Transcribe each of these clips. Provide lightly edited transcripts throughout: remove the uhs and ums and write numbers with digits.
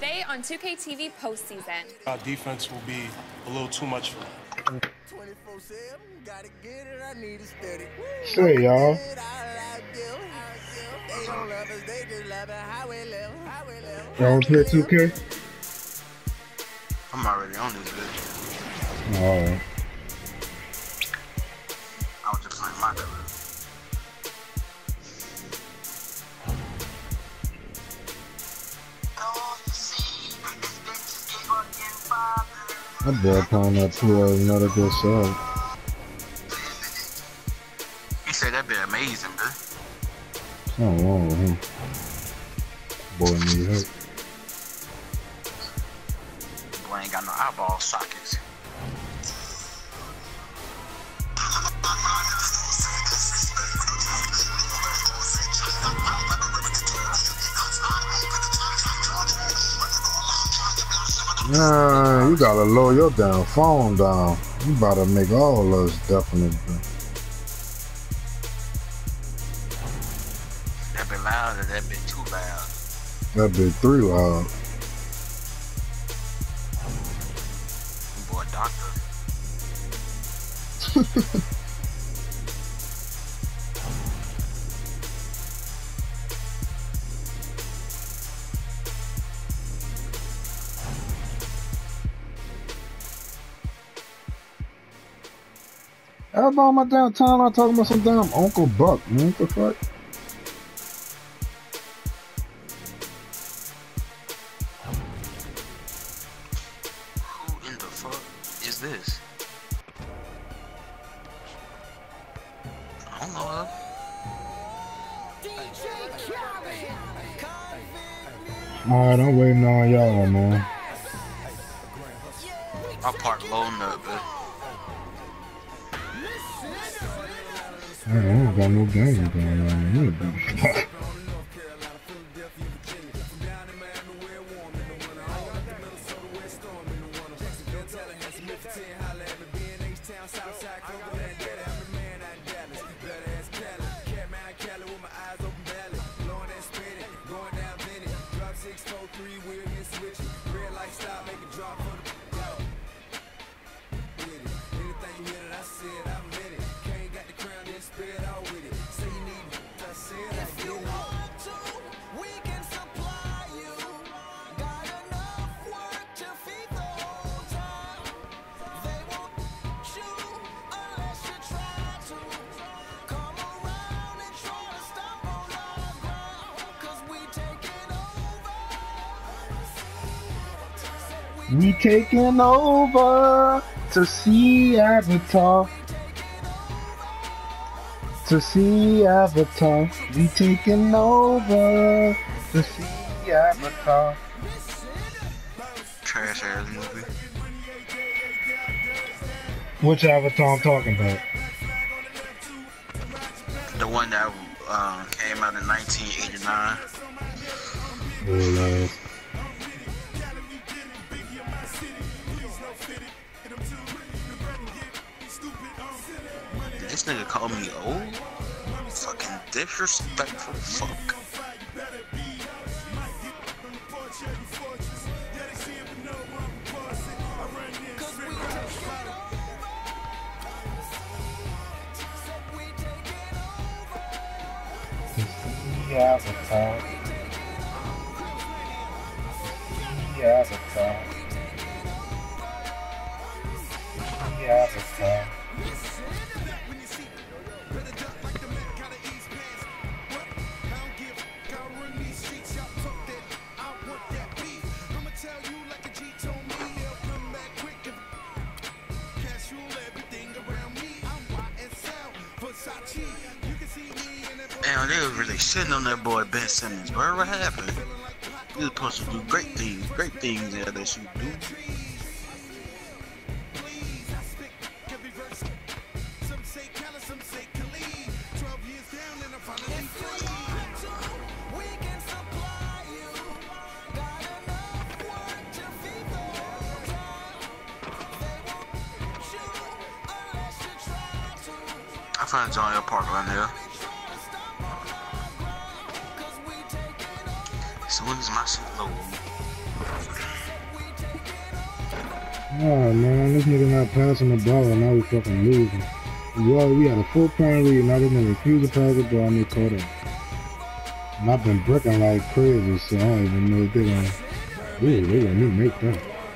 Today on 2K TV postseason. Our defense will be a little too much for them. Say, y'all. Y'all play 2K? I'm already on this bitch. Alright. I was just playing my color. That boy playing that pool another good side. He said that bit amazing, bro. Something wrong with him. Boy need help. Boy ain't got no eyeball sockets. Nah, you gotta lower your damn phone down. You about to make all of us definite. That bit loud or that bit too loud? That bit 3 loud. Boy, doctor. Everybody on my damn timeline talking about some damn Uncle Buck, man. What the fuck? Who in the fuck is this? I don't know her. Alright, I'm waiting on y'all, man. I parked low enough, but I don't got no game going on here. We taking over to see Avatar. To see Avatar. We taking over to see Avatar. trash ass movie. Which Avatar I'm talking about? The one that came out in 1989. Oh, This nigga called me old? Fucking disrespectful fuck. Avatar. Avatar. Avatar. Damn, they was really shitting on that boy Ben Simmons, bro. What happened? You supposed to do great things there that you do. I found John L. Park around there. As soon as my shit load. Oh man, this nigga not passing the ball and now we fucking losing. We had a 4-point lead, now this nigga refuse to pass the ball and they caught up. And I've been bricking like crazy, so I don't even know if they're gonna. Ooh, they gonna make that.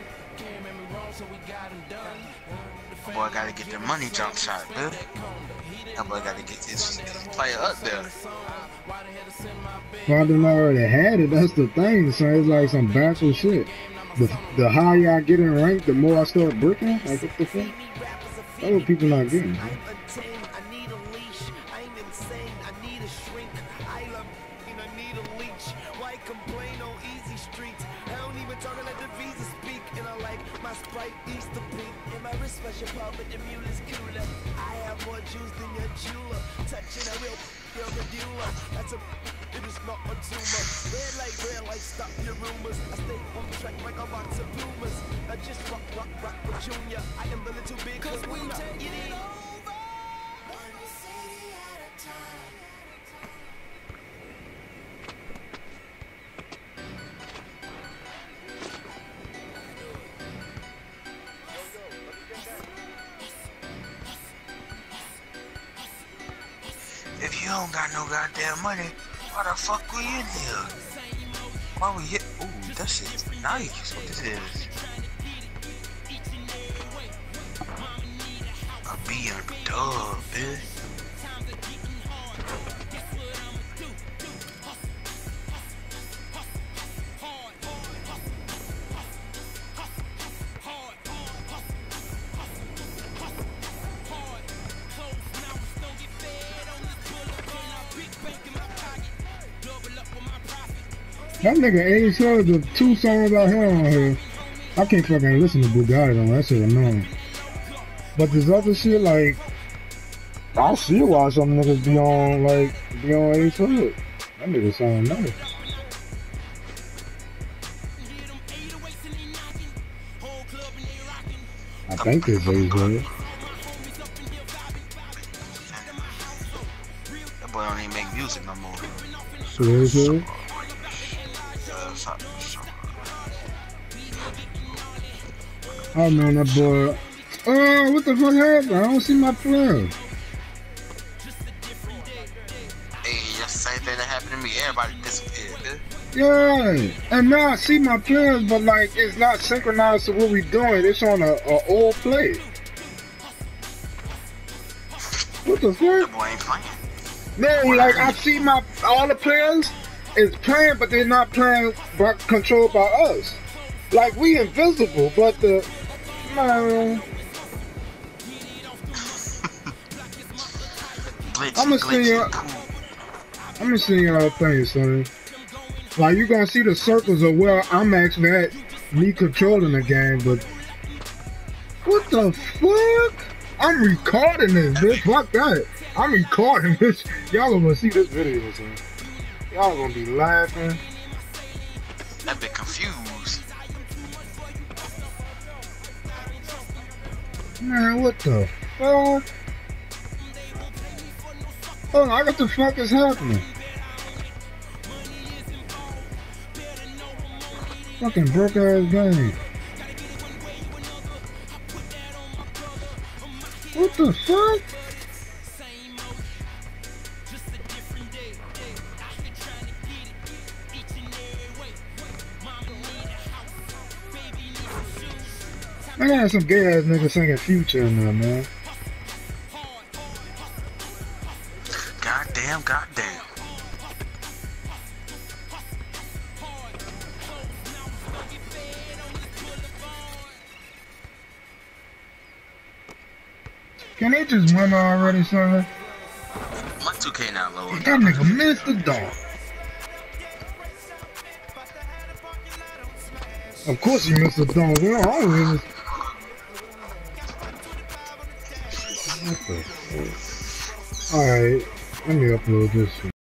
Boy, gotta get the money jump shot, dude. That boy gotta get this player up there. If I done already had it, that's the thing, so it's like some backward shit. The higher I get in rank, the more I start bricking. Like, what the fuck? That's what people not getting, man. Stop your rumors. I stay on track like a box of bloomers. I just rock with Junior. I am the little big cause we take it over. One city at a time. If you don't got no goddamn money, why the fuck we in here? Why we hit? Ooh, that shit's nice. What this is? A B and a dub, bitch. That nigga Ace Hood, the 2 songs I heard on here, I can't fucking listen to Bugatti though, that shit annoying. But this other shit, like, I see why some niggas be on Ace Hood. That nigga sound nice. I think it's Ace Hood. That boy don't even make music no more. So Ace Hood? Oh man, that boy. Oh, what the fuck happened? I don't see my plug. Hey, that's the same thing that happened to me. Everybody disappeared, dude. Yeah, and now I see my players, but like it's not synchronized to what we doing. It's on a old play. What the fuck? That boy ain't playing. No, like I see all the players is playing, but they're not playing controlled by us. Like we invisible, but the man. I'm gonna see y'all thing, son. Like you gonna see the circles of where I'm actually at, me controlling the game, but what the fuck? I'm recording this, bitch. Fuck that. I'm recording this. Y'all gonna see this video, son. Y'all gonna be laughing. That bit confused. Man, what the fuck? Hold on, what the fuck is happening? Fucking broke ass game. What the fuck? I got some gay ass niggas singing Future in there, man. Goddamn. Can they just win already, son? My 2K not low. That nigga missed the dog. Of course he missed the dog. What the fuck? Alright, let me upload this shit.